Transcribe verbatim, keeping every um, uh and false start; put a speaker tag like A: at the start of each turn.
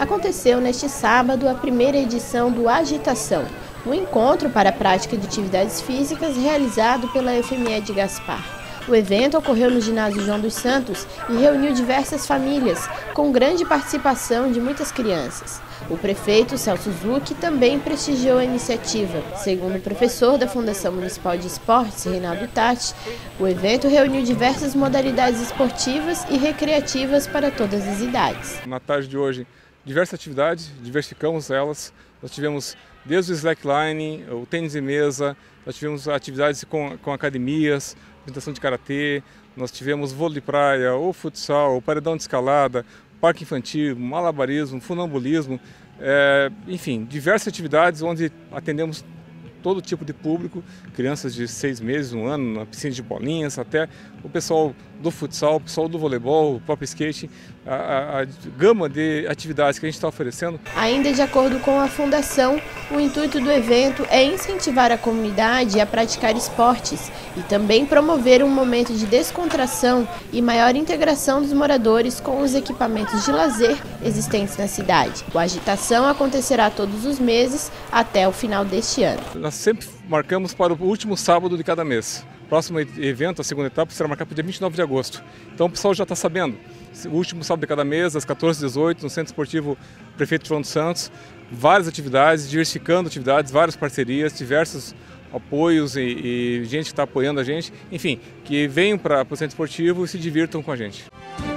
A: Aconteceu neste sábado a primeira edição do Agitação, um encontro para a prática de atividades físicas realizado pela F M E de Gaspar. O evento ocorreu no ginásio João dos Santos e reuniu diversas famílias, com grande participação de muitas crianças. O prefeito Celso Zucchi também prestigiou a iniciativa. Segundo o professor da Fundação Municipal de Esportes, Reinaldo Tatti, o evento reuniu diversas modalidades esportivas e recreativas para todas as idades.
B: Na tarde de hoje, diversas atividades, diversificamos elas. Nós tivemos desde o slackline, o tênis de mesa, nós tivemos atividades com, com academias, apresentação de karatê, nós tivemos vôlei de praia, o futsal, o paredão de escalada, parque infantil, malabarismo, funambulismo, é, enfim, diversas atividades onde atendemos todo tipo de público, crianças de seis meses, um ano, na piscina de bolinhas, até o pessoal do futsal, o pessoal do voleibol, o próprio skate, a, a, a gama de atividades que a gente está oferecendo.
A: Ainda de acordo com a Fundação, o intuito do evento é incentivar a comunidade a praticar esportes e também promover um momento de descontração e maior integração dos moradores com os equipamentos de lazer existentes na cidade. A agitação acontecerá todos os meses até o final deste ano.
B: Nós sempre marcamos para o último sábado de cada mês. O próximo evento, a segunda etapa, será marcado para o dia vinte e nove de agosto. Então o pessoal já está sabendo. O último sábado de cada mês, às quatorze e dezoito, no Centro Esportivo Prefeito João dos Santos. Várias atividades, diversificando atividades, várias parcerias, diversos apoios e, e gente que está apoiando a gente. Enfim, que venham para o Centro Esportivo e se divirtam com a gente.